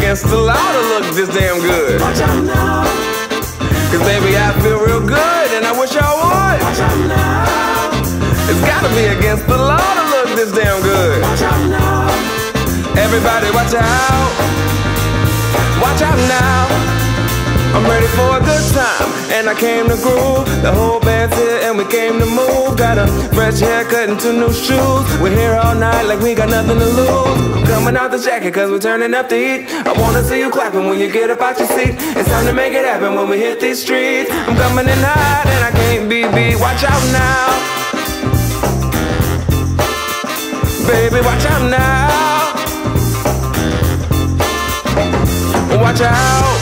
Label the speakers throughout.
Speaker 1: against the law to look this damn good.
Speaker 2: Watch out now.
Speaker 1: Cause baby, I feel real good and I wish I would.
Speaker 2: Watch out now.
Speaker 1: It's gotta be against the law to look this damn good.
Speaker 2: Watch out now.
Speaker 1: Everybody watch out. Watch out now. I'm ready for a good time, and I came to groove. The whole band's here and we came to move. Got a fresh haircut and 2 new shoes. We're here all night like we got nothing to lose. I'm coming out the jacket cause we're turning up the heat. I wanna see you clapping when you get up out your seat. It's time to make it happen when we hit these streets. I'm coming in hot and I can't be beat. Watch out now. Baby, watch out now. Watch out.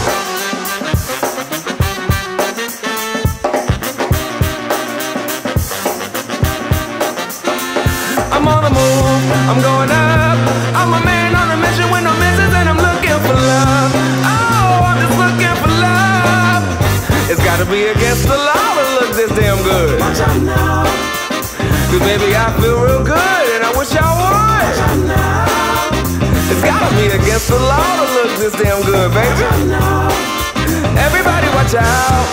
Speaker 1: I'm on the move, I'm going up. I'm a man on a mission with no missions, and I'm looking for love. Oh, I'm just looking for love. It's gotta be against the law to look this damn good.
Speaker 2: Watch out now.
Speaker 1: Cause baby, I feel real good and I wish I would.
Speaker 2: Watch out now.
Speaker 1: It's gotta be against the law to look this damn good, baby.
Speaker 2: Watch out now.
Speaker 1: Everybody watch out.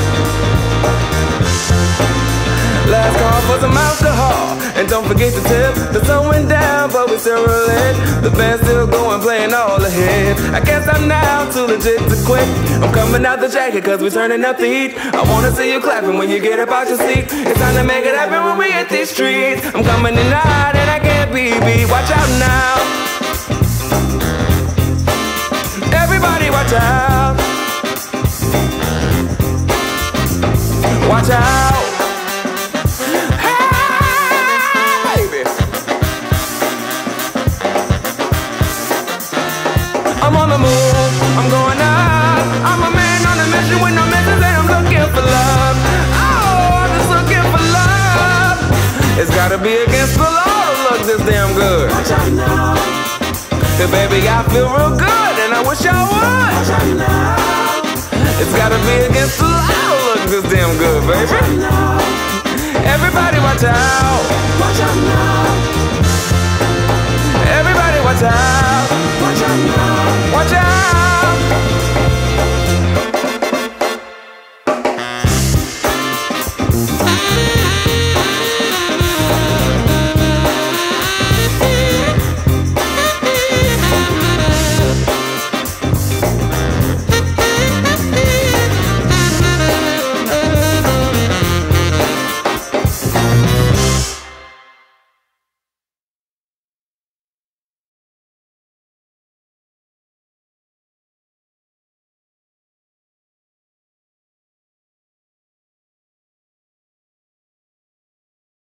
Speaker 1: Last call for some alcohol, and don't forget the tip. The sun went down, but we still rolling. The band's still going, playing all the hits. I guess I'm now too legit to quit. I'm coming out the jacket cause we're turning up the heat. I wanna see you clapping when you get up out your seat. It's time to make it happen when we hit these streets. I'm coming in hot and I can't be beat. Watch out now. Everybody watch out. Watch out. I'm on the move, I'm going up. I'm a man on a mission with no missions, and I'm looking for love. Oh, I'm just looking for love. It's gotta be against the law to look this damn good.
Speaker 2: Watch out now.
Speaker 1: Cause baby, I feel real good and I wish I would.
Speaker 2: Watch out now.
Speaker 1: It's gotta be against the law to look this damn good, baby.
Speaker 2: Watch out now.
Speaker 1: Everybody watch out.
Speaker 2: Watch out now.
Speaker 1: Everybody watch out.
Speaker 2: Watch out now.
Speaker 1: Watch out.